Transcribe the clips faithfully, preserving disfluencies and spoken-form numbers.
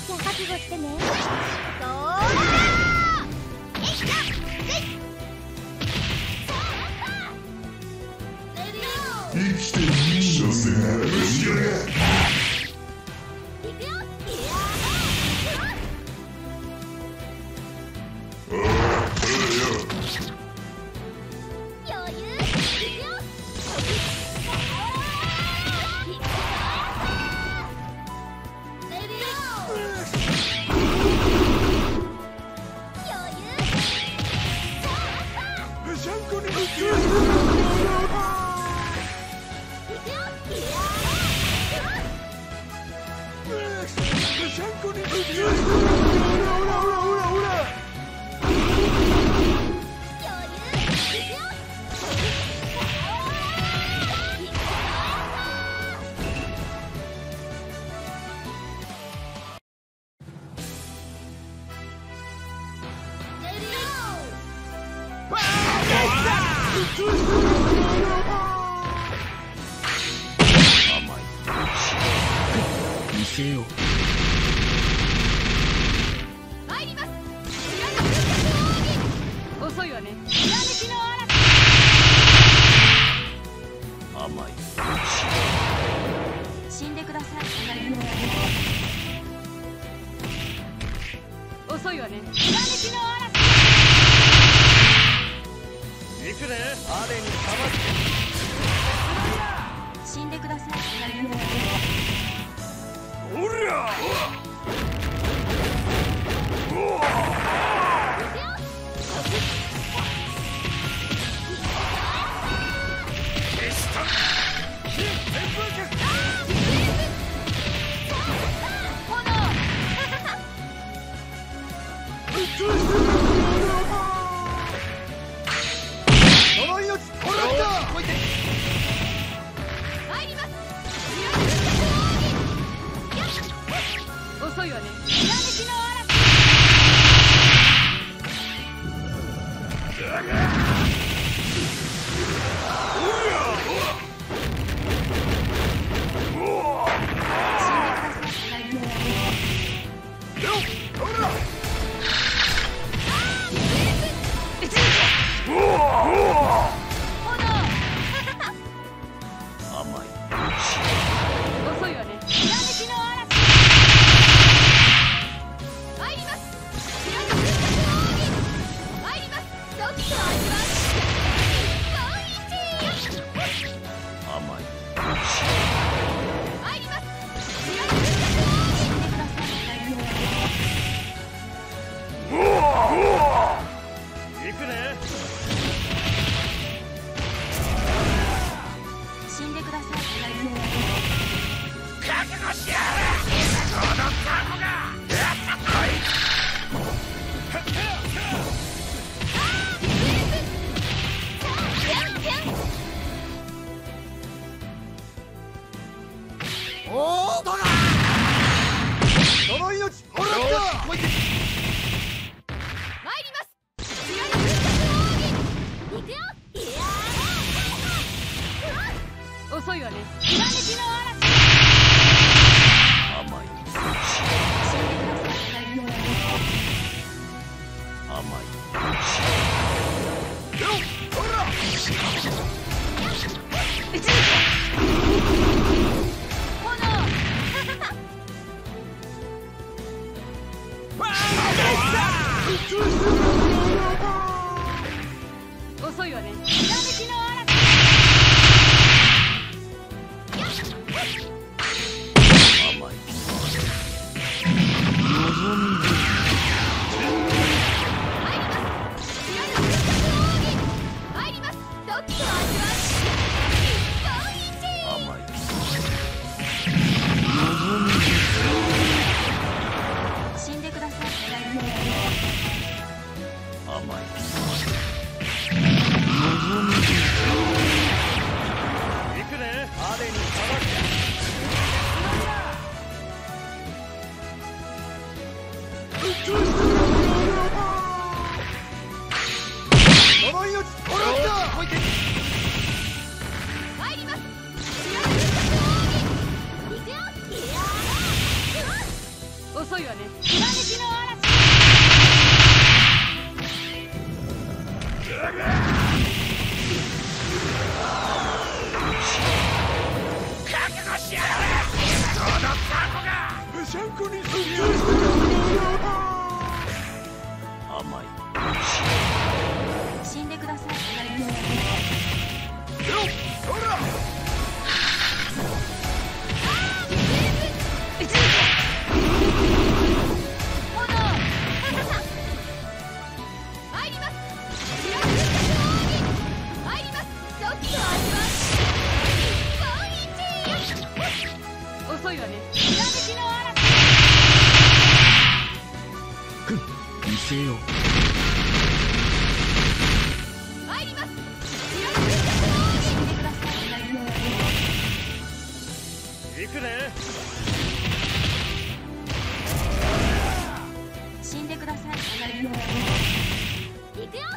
時は覚悟してね。そー生きていい所詮後ろが見せよう。 参ります。遅いわね。ひらめきの嵐。 甘い。 死んでください。遅いわね。ひらめきの嵐。 行くね。あれにかまって死んでください。 おりゃ。 遅いわね。ひらめきの嵐。遅いわね。ひらめきの嵐。 甘い。甘い。 遅いわね。ひらめきの嵐。死んでください。 甘い。 遅いわね。ひらめきの嵐。覚悟しやがれ。このタコが無シャンコにするよ。甘い。 死んでください。 よっ、ほら。 遅いわね。ひらめきの嵐。 ふん、見せよう。 参ります。ひらめきの嵐。死んでください。 行くね。 死んでください。行くよ。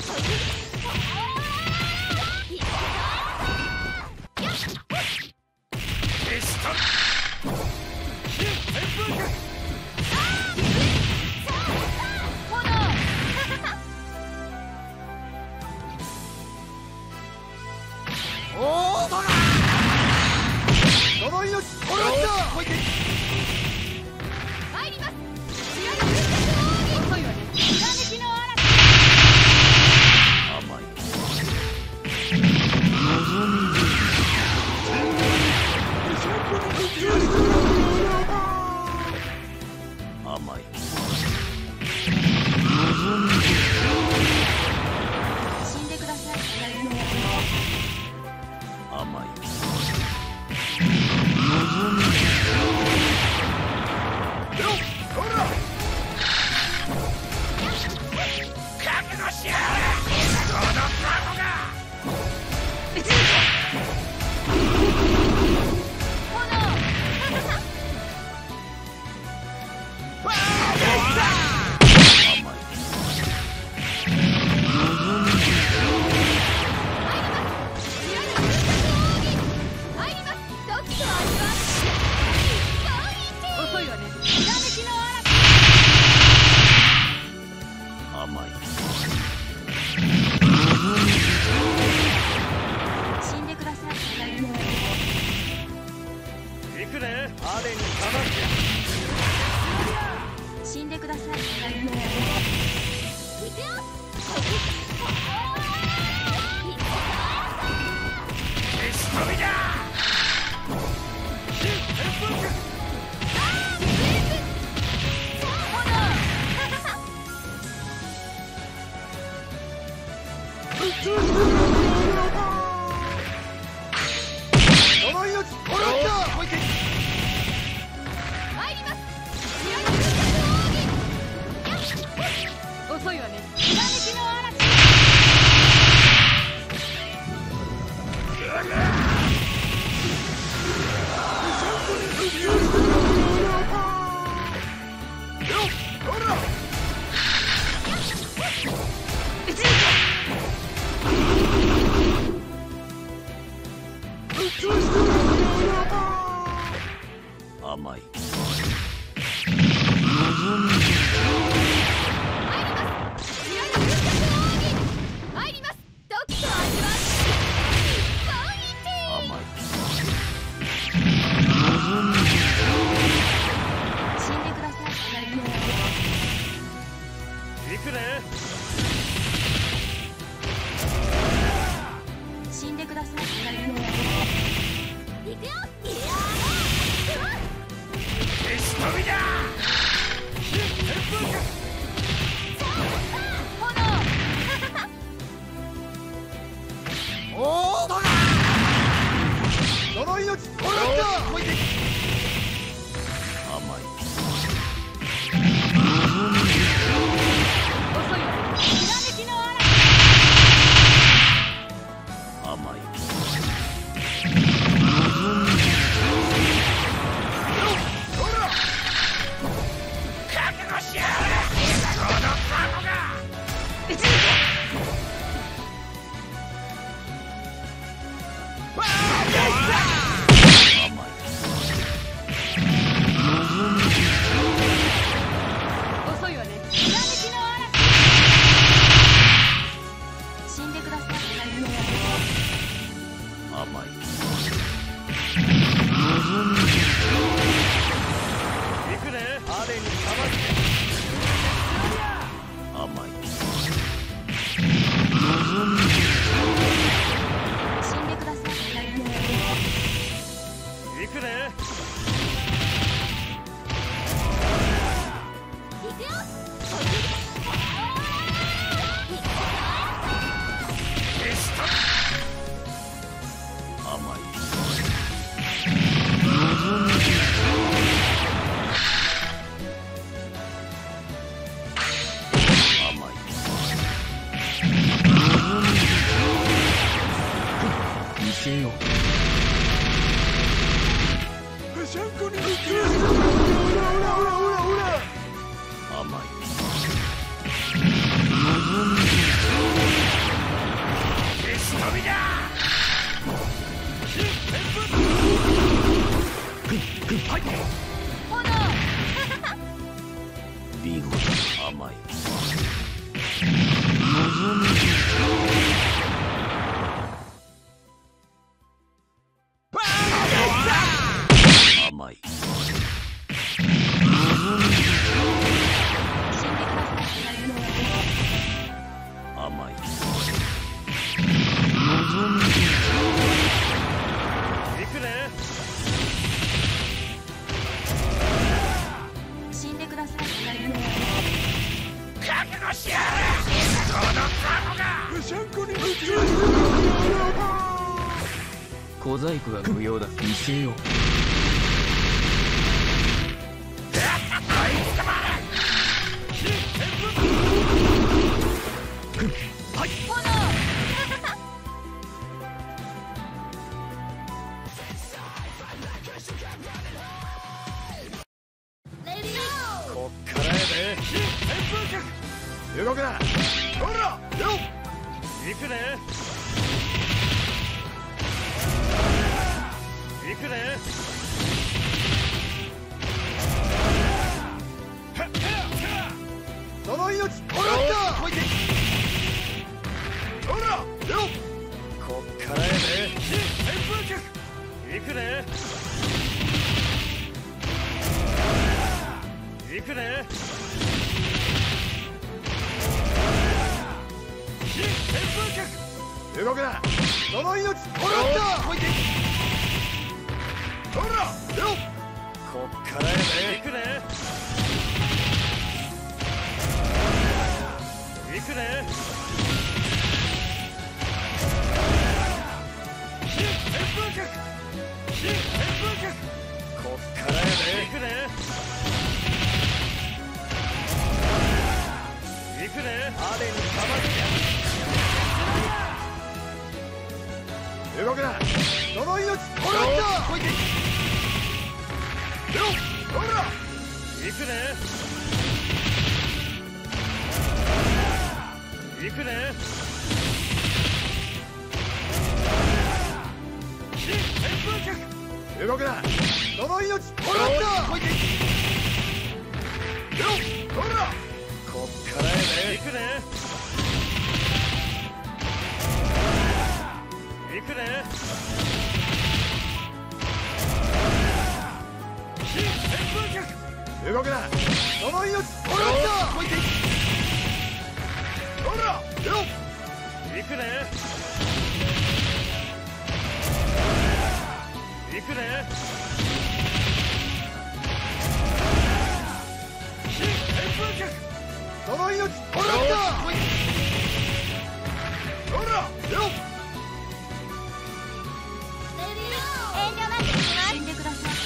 死んでください。行くよ。遅いわね。ひらめきの嵐。 甘い。 死んでください。行くよ。 ビゴ甘い甘い甘い行くね。 死んでください。 覚悟しやがれ。このタコがシャンコに夢中。 小細工が無用だ。見せよう。 はい。炎。 こっからやで。動くな。ほらよっ行くね。行くね。 その命もらった。 ほらよっこっからやで。行くね。行くね。動くな。 その命もらった。 ほらよっこっからやで。行くね。行くね。こっからやで。行くね。行くね。あれにかまってやる。動くな。 その命もらった。 よっほら行くね。行くね。動くな。 その命もらった。 よっほらこっからやで。行くね。行くね。動くな。 その命もらった。 ほらよっ行くね。行くね。 その命もらった。 ほらよっ遠慮なく死んでください。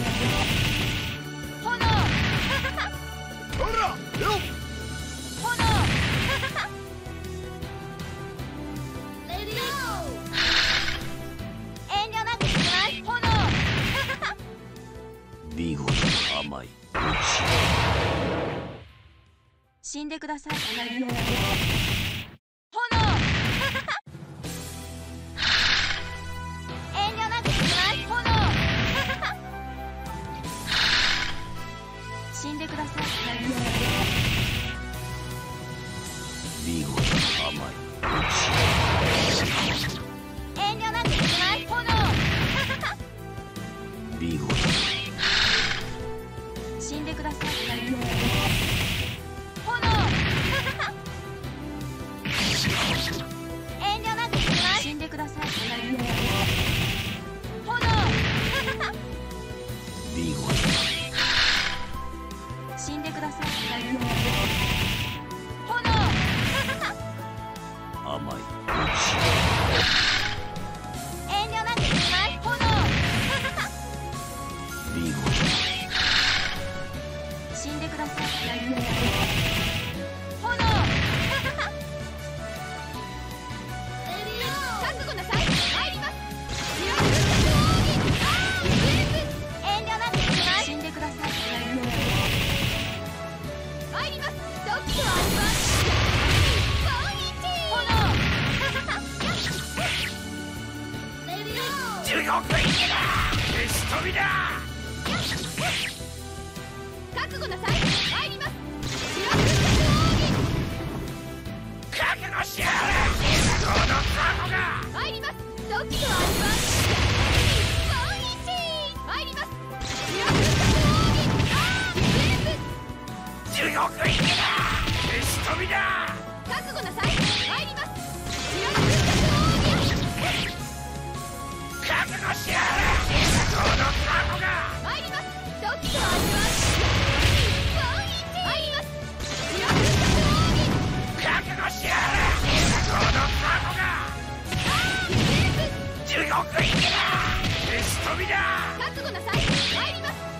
炎。 ほらよっ炎。遠慮なくします。炎。 ビゴ甘い死んでください。炎。遠慮なくします。炎。死んでください。 ビゴ甘い遠慮なくします。炎。 ビゴ死んでください。遠慮なくします。死んでください。炎。 ビゴ死んでください。炎。 甘い遠慮なくします。炎。 ビゴ死んでください。炎。覚悟なさい。参ります。遠慮なくします。死んでください。参ります。ドッキリはあります。 地獄行けだ。消し飛びだ。 覚悟なさい。参ります。 獄行きだ。消し飛びだ。 覚悟なさい。参ります。知らぬ分割覚悟しやがれ。このタコが。 参ります。時と味わう。参ります。知らぬ分割覚悟しやがれ。このタコが。地獄行きだ。消し飛びだ。 覚悟なさい。参ります。